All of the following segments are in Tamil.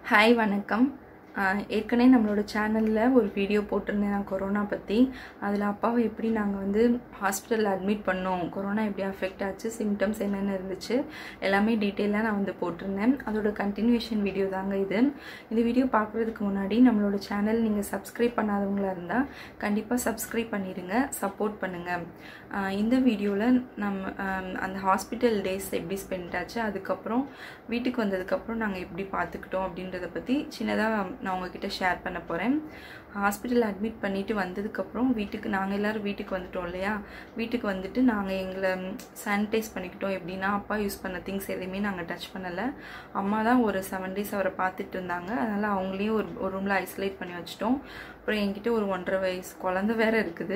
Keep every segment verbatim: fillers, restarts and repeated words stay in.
ஹாய் வணக்கம். ஏற்கனவே நம்மளோட சேனலில் ஒரு வீடியோ போட்டிருந்தேன் நான் கொரோனா பற்றி. அதில் அப்பாவை எப்படி நாங்கள் வந்து ஹாஸ்பிட்டலில் அட்மிட் பண்ணோம், கொரோனா எப்படி அஃபெக்ட் ஆச்சு, சிம்டம்ஸ் என்னென்ன இருந்துச்சு எல்லாமே டீட்டெயிலாக நான் வந்து போட்டிருந்தேன். அதோட கண்டினியூஷன் வீடியோ தாங்க இது. இந்த வீடியோ பார்க்குறதுக்கு முன்னாடி நம்மளோட சேனல் நீங்கள் சப்ஸ்கிரைப் பண்ணாதவங்களாக இருந்தால் கண்டிப்பாக சப்ஸ்கிரைப் பண்ணிடுங்க, சப்போர்ட் பண்ணுங்கள். இந்த வீடியோவில் நம்ம அந்த ஹாஸ்பிட்டல் டேஸ் எப்படி ஸ்பெண்ட் ஆச்சு, அதுக்கப்புறம் வீட்டுக்கு வந்ததுக்கப்புறம் நாங்கள் எப்படி பார்த்துக்கிட்டோம் அப்படின்றத பற்றி சின்னதாக நான் உங்ககிட்ட ஷேர் பண்ண போகிறேன். ஹாஸ்பிட்டல் அட்மிட் பண்ணிவிட்டு வந்ததுக்கப்புறம் வீட்டுக்கு நாங்கள் எல்லோரும் வீட்டுக்கு வந்துட்டோம் இல்லையா, வீட்டுக்கு வந்துட்டு நாங்கள் எங்களை சானிடைஸ் பண்ணிக்கிட்டோம். எப்படின்னா அப்பா யூஸ் பண்ண திங்ஸ் எதையுமே நாங்கள் டச் பண்ணலை. அம்மா தான் ஒரு செவன் டேஸ் அவரை பார்த்துட்டு இருந்தாங்க. அதனால் அவங்களையும் ஒரு ஒரு ரூமில் ஐசோலேட் பண்ணி வச்சிட்டோம். அப்புறம் என்கிட்ட ஒரு ஒன்றரை வயசு குழந்தை வேறு இருக்குது.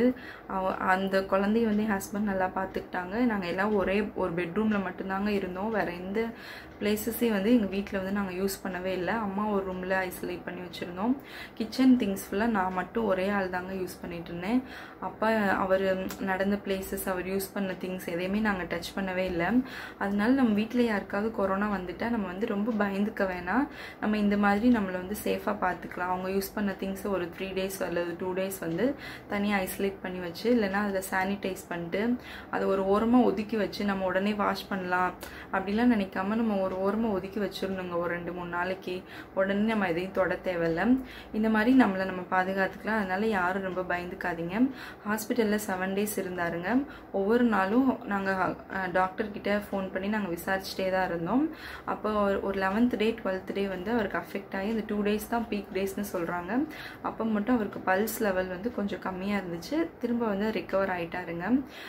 அந்த குழந்தைய வந்து என் ஹஸ்பண்ட் நல்லா பார்த்துக்கிட்டாங்க. நாங்கள் எல்லாம் ஒரே ஒரு பெட்ரூமில் மட்டும்தாங்க இருந்தோம். வேறு எந்த பிளேஸஸையும் வந்து எங்கள் வீட்டில் வந்து நாங்கள் யூஸ் பண்ணவே இல்லை. அம்மா ஒரு ரூமில் ஐசோலேட் பண்ணி வச்சுருந்தோம். கிச்சன் திங்ஸ் ஃபுல்லாக நான் மட்டும் ஒரே ஆள் தாங்க யூஸ் பண்ணிட்டு இருந்தேன். அப்பா அவர் நடந்த பிளேசஸ், அவர் யூஸ் பண்ண திங்ஸ் எதையுமே நாங்கள் டச் பண்ணவே இல்லை. அதனால நம்ம வீட்டில் யாருக்காவது கொரோனா வந்துட்டால் நம்ம வந்து ரொம்ப பயந்துக்க வேணாம். நம்ம இந்த மாதிரி நம்மளை வந்து சேஃபாக பார்த்துக்கலாம். அவங்க யூஸ் பண்ண திங்ஸை ஒரு த்ரீ டேஸ் அல்லது டூ டேஸ் வந்து தனியாக ஐசோலேட் பண்ணி வச்சு, இல்லைனா அதில் சானிடைஸ் பண்ணிட்டு அதை ஒரு ஓரமாக ஒதுக்கி வச்சு நம்ம உடனே வாஷ் பண்ணலாம் அப்படிலாம் நினைக்காம நம்ம ஒரு ஓரமாக ஒதுக்கி வச்சிடணுங்க. ஒரு ரெண்டு மூணு நாளைக்கு உடனே நம்ம எதையும் தொட தேவையில்லை. இந்த மாதிரி நம்மளை நம்ம பாதுகாத்துக்கலாம். அதனால யாரும் ரொம்ப பயந்துக்காதீங்க. ஹாஸ்பிட்டலில் செவன் டேஸ் இருந்தாருங்க. ஒவ்வொரு நாளும் நாங்கள் டாக்டர்கிட்ட ஃபோன் பண்ணி நாங்கள் விசாரிச்சுட்டே தான் இருந்தோம். அப்போ ஒரு லெவன்த் டே டுவெல்த் டே வந்து அவருக்கு அஃபெக்ட் ஆகி இந்த டூ டேஸ் தான் பீக் டேஸ்னு சொல்கிறாங்க. அப்போ மட்டும் அவருக்கு பல்ஸ் லெவல் வந்து கொஞ்சம் கம்மியாக இருந்துச்சு. திரும்ப வந்து ரிகவர் ஆகிட்டாருங்க.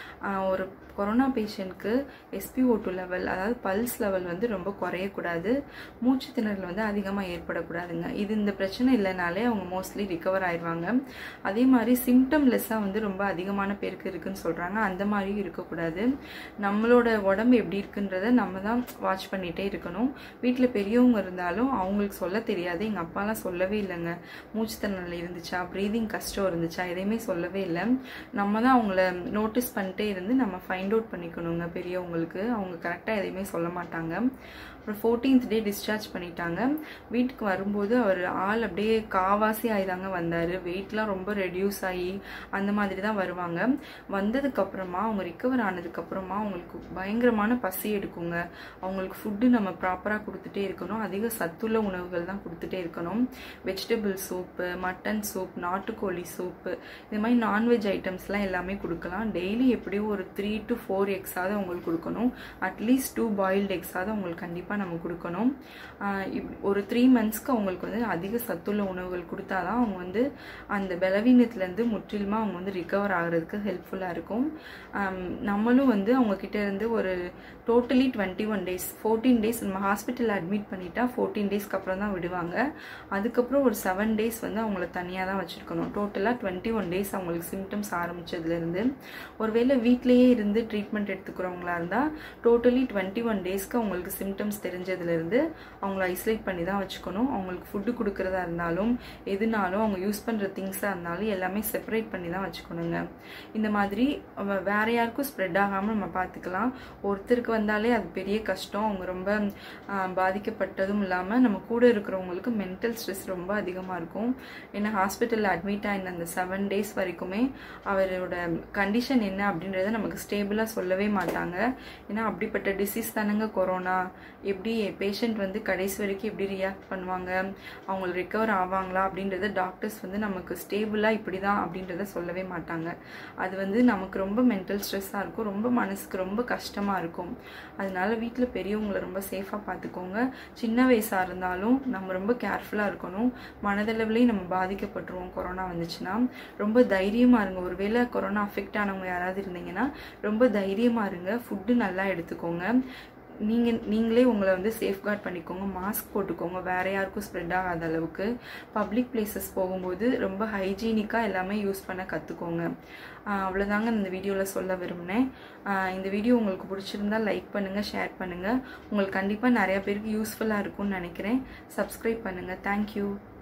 ஒரு கொரோனா பேஷண்ட்க்கு எஸ்பிஓ டூ லெவல், அதாவது பல்ஸ் லெவல் வந்து ரொம்ப குறையக்கூடாது, மூச்சு திணறல் வந்து அதிகமாக ஏற்படக்கூடாதுங்க. இது இந்த பிரச்சனை இல்லைனாலே அவங்க மோஸ்ட்லி ரிகவர் ஆயிடுவாங்க. அதே மாதிரி சிம்டம்லெஸ்ஸாக வந்து ரொம்ப அதிகமான பேருக்கு இருக்குன்னு சொல்கிறாங்க. அந்த மாதிரியும் இருக்கக்கூடாது. நம்மளோட உடம்பு எப்படி இருக்குன்றத நம்ம தான் வாட்ச் பண்ணிகிட்டே இருக்கணும். வீட்டில் பெரியவங்க இருந்தாலும் அவங்களுக்கு சொல்ல தெரியாது. எங்கள் அப்பாலாம் சொல்லவே இல்லைங்க. மூச்சு திணறல் இருந்துச்சா, ப்ரீதிங் கஷ்டம் இருந்துச்சா, எதையுமே சொல்லவே இல்லை. நம்ம தான் அவங்கள நோட்டீஸ் பண்ணிட்டே இருந்து நம்ம ஃபைண்ட் அவுட் பண்ணிக்கணுங்க. பெரியவங்களுக்கு அவங்க கரெக்டாக எதையுமே சொல்ல மாட்டாங்க. அப்புறம் ஃபோர்டீன்த் டே டிஸ்சார்ஜ் பண்ணிட்டாங்க. வீட்டுக்கு வரும்போது அவர் ஆள் அப்படியே காவாசி ஆகிதாங்க வந்தார். வெயிட்லாம் ரொம்ப ரெடியூஸ் ஆகி அந்த மாதிரி தான் வருவாங்க. வந்ததுக்கப்புறமா அவங்க ரிக்கவர் ஆனதுக்கப்புறமா அவங்களுக்கு பயங்கரமான பசி எடுக்குங்க. அவங்களுக்கு ஃபுட்டு நம்ம ப்ராப்பராக கொடுத்துட்டே இருக்கணும். அதிக சத்துள்ள உணவுகள் தான் கொடுத்துட்டே இருக்கணும். வெஜிடபிள் சூப்பு, மட்டன் சூப், நாட்டுக்கோழி சூப்பு, இது மாதிரி நான்வெஜ் ஐட்டம்ஸ்லாம் எல்லாமே கொடுக்கலாம். டெய்லி எப்படியும் ஒரு த்ரீ டு ஃபோர் எக்ஸாவது அவங்களுக்கு கொடுக்கணும். அட்லீஸ்ட் டூ பாயில்டு எக்ஸாவது அவங்களுக்கு கண்டிப்பாக நம்ம கொடுக்கணும். ஒரு த்ரீ மந்த்ஸ்க்கு அவங்களுக்கு வந்து அதிக சத்துள்ள உணவுகள் கொடுத்தாதான் அவங்க வந்து அந்த பலவீனத்துலேருந்து முற்றிலுமா அவங்க வந்து ரிகவர் ஆகிறதுக்கு ஹெல்ப்ஃபுல்லாக இருக்கும். நம்மளும் வந்து அவங்க கிட்ட இருந்து ஒரு totally twenty one days fourteen days நம்ம ஹாஸ்பிட்டலில் அட்மிட் பண்ணிட்டா ஃபோர்டீன் டேஸ்க்கு அப்புறம் தான் விடுவாங்க. அதுக்கப்புறம் ஒரு செவன் டேஸ் வந்து அவங்கள தனியாக தான் வச்சுருக்கணும். டோட்டலாக டுவெண்ட்டி ஒன் டேஸ் அவங்களுக்கு சிம்டம்ஸ் ஆரம்பிச்சதுலேருந்து. ஒருவேளை வீட்லேயே இருந்து ட்ரீட்மெண்ட் எடுத்துக்கிறவங்களா இருந்தால் டோட்டலி டுவெண்ட்டி ஒன் டேஸ்க்கு அவங்களுக்கு சிம்டம்ஸ் தெரிஞ்சதுலேருந்து அவங்கள ஐசோலேட் பண்ணி தான் வச்சுக்கணும். அவங்களுக்கு ஃபுட்டு கொடுக்குறதா இருந்தாலும் எதுனாலும் அவங்க யூஸ் பண்ணுற திங்ஸாக இருந்தாலும் எல்லாமே செப்பரேட் பண்ணி தான் வச்சுக்கணுங்க. இந்த மாதிரி வேற யாருக்கும் ஸ்ப்ரெட் ஆகாமல் நம்ம பார்த்துக்கலாம். ஒருத்தருக்கு வந்தாலே அது பெரிய கஷ்டம். அவங்க ரொம்ப பாதிக்கப்பட்டதும் இல்லாமல் நம்ம கூட இருக்கிறவங்களுக்கு மென்டல் ஸ்ட்ரெஸ் ரொம்ப அதிகமாக இருக்கும். ஏன்னா ஹாஸ்பிட்டலில் அட்மிட் ஆகின அந்த செவன் டேஸ் வரைக்குமே அவரோட கண்டிஷன் என்ன அப்படின்றத நமக்கு ஸ்டேபிளாக சொல்லவே மாட்டாங்க. ஏன்னா அப்படிப்பட்ட டிசீஸ் தானங்க கொரோனா. எப்படி பேஷண்ட் வந்து கடைசி வரைக்கும் எப்படி ரியாக்ட் பண்ணுவாங்க, அவங்க ரிகவர் ஆவாங்களா அப்படின்றத டாக்டர்ஸ் வந்து நமக்கு ஸ்டேபிளாக இப்படி தான் அப்படின்றத சொல்லவே மாட்டாங்க. அது வந்து நமக்கு ரொம்ப மென்டல் ஸ்ட்ரெஸ்ஸாக இருக்கும், ரொம்ப மனசுக்கு ரொம்ப கஷ்டமாக இருக்கும். அதனால வீட்டில் பெரியவங்களை ரொம்ப சேஃபாக பார்த்துக்கோங்க. சின்ன வயசாக இருந்தாலும் நம்ம ரொம்ப கேர்ஃபுல்லாக இருக்கணும். மனதளவுலேயும் நம்ம பாதிக்கப்பட்டுருவோம் கொரோனா வந்துச்சுன்னா. ரொம்ப தைரியமாக இருங்க. ஒருவேளை கொரோனா அஃபெக்ட் ஆனவங்க யாராவது இருந்தீங்கன்னா ரொம்ப தைரியமாக இருங்க. ஃபுட்டு நல்லா எடுத்துக்கோங்க. நீங்கள் நீங்களே உங்களை வந்து சேஃப்கார்ட் பண்ணிக்கோங்க. மாஸ்க் போட்டுக்கோங்க. வேறு யாருக்கும் ஸ்ப்ரெட் ஆகாத அளவுக்கு. பப்ளிக் பிளேசஸ் போகும்போது ரொம்ப ஹைஜீனிக்காக எல்லாமே யூஸ் பண்ண கற்றுக்கோங்க. அவ்வளோதாங்க இந்த வீடியோவில் சொல்ல விரும்பினேன். இந்த வீடியோ உங்களுக்கு பிடிச்சிருந்தால் லைக் பண்ணுங்கள், ஷேர் பண்ணுங்கள். உங்களுக்கு கண்டிப்பாக நிறையா பேருக்கு யூஸ்ஃபுல்லாக இருக்கும்னு நினைக்கிறேன். சப்ஸ்கிரைப் பண்ணுங்கள். தேங்க்யூ.